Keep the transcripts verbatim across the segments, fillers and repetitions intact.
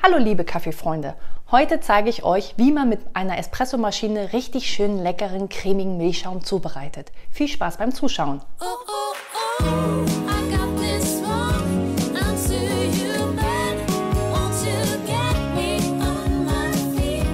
Hallo liebe Kaffeefreunde, heute zeige ich euch, wie man mit einer Espressomaschine richtig schön leckeren, cremigen Milchschaum zubereitet. Viel Spaß beim Zuschauen! Oh, oh, oh, I got this wrong. Answer you bad. Won't you get me on my feet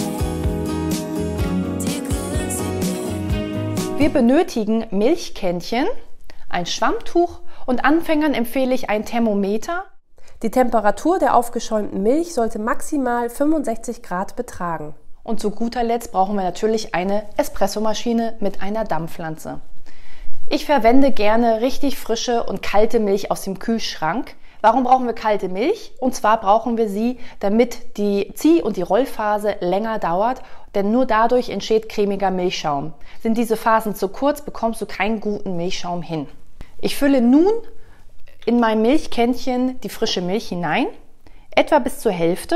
again? Tickles again. Wir benötigen Milchkännchen, ein Schwammtuch und Anfängern empfehle ich ein Thermometer. Die Temperatur der aufgeschäumten Milch sollte maximal fünfundsechzig Grad betragen. Und zu guter Letzt brauchen wir natürlich eine Espressomaschine mit einer Dampflanze. Ich verwende gerne richtig frische und kalte Milch aus dem Kühlschrank. Warum brauchen wir kalte Milch? Und zwar brauchen wir sie, damit die Zieh- und die Rollphase länger dauert, denn nur dadurch entsteht cremiger Milchschaum. Sind diese Phasen zu kurz, bekommst du keinen guten Milchschaum hin. Ich fülle nun in mein Milchkännchen die frische Milch hinein, etwa bis zur Hälfte.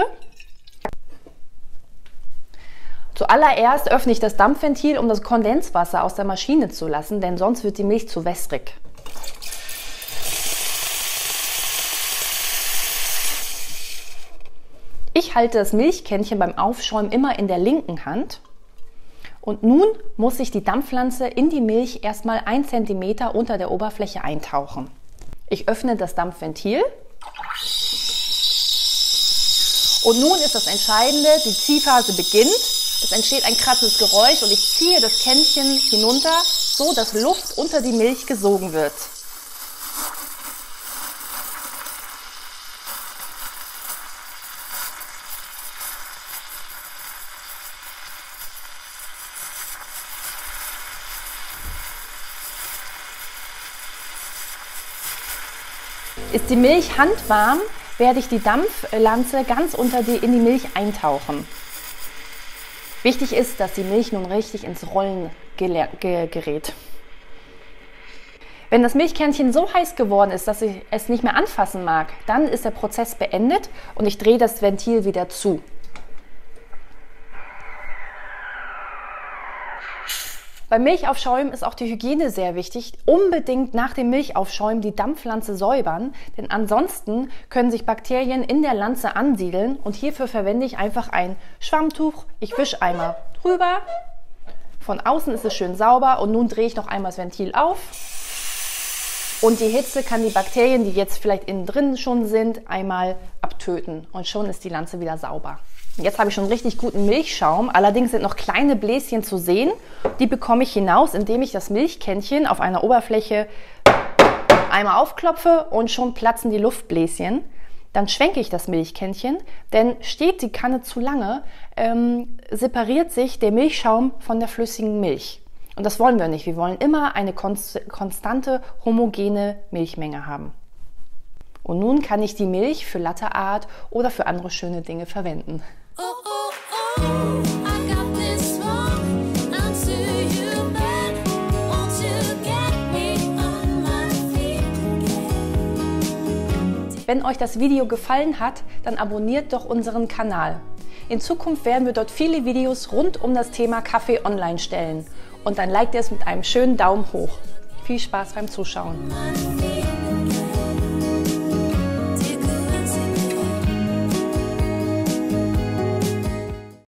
Zuallererst öffne ich das Dampfventil, um das Kondenswasser aus der Maschine zu lassen, denn sonst wird die Milch zu wässrig. Ich halte das Milchkännchen beim Aufschäumen immer in der linken Hand. Und nun muss ich die Dampflanze in die Milch erstmal einen Zentimeter unter der Oberfläche eintauchen. Ich öffne das Dampfventil und nun ist das Entscheidende, die Ziehphase beginnt. Es entsteht ein kratzendes Geräusch und ich ziehe das Kännchen hinunter, so dass Luft unter die Milch gesogen wird. Ist die Milch handwarm, werde ich die Dampflanze ganz unter die, in die Milch eintauchen. Wichtig ist, dass die Milch nun richtig ins Rollen ge ge gerät. Wenn das Milchkännchen so heiß geworden ist, dass ich es nicht mehr anfassen mag, dann ist der Prozess beendet und ich drehe das Ventil wieder zu. Beim Milchaufschäumen ist auch die Hygiene sehr wichtig. Unbedingt nach dem Milchaufschäumen die Dampflanze säubern, denn ansonsten können sich Bakterien in der Lanze ansiedeln und hierfür verwende ich einfach ein Schwammtuch. Ich wische einmal drüber, von außen ist es schön sauber und nun drehe ich noch einmal das Ventil auf und die Hitze kann die Bakterien, die jetzt vielleicht innen drin schon sind, einmal abtöten und schon ist die Lanze wieder sauber. Jetzt habe ich schon richtig guten Milchschaum, allerdings sind noch kleine Bläschen zu sehen. Die bekomme ich hinaus, indem ich das Milchkännchen auf einer Oberfläche einmal aufklopfe und schon platzen die Luftbläschen. Dann schwenke ich das Milchkännchen, denn steht die Kanne zu lange, ähm, separiert sich der Milchschaum von der flüssigen Milch. Und das wollen wir nicht. Wir wollen immer eine konstante, homogene Milchmenge haben. Und nun kann ich die Milch für Latte Art oder für andere schöne Dinge verwenden. Oh, oh, oh, I got this wrong. Answer you bad. Won't you get me on my feet again? Wenn euch das Video gefallen hat, dann abonniert doch unseren Kanal. In Zukunft werden wir dort viele Videos rund um das Thema Kaffee online stellen. Und dann liked ihr es mit einem schönen Daumen hoch. Viel Spaß beim Zuschauen.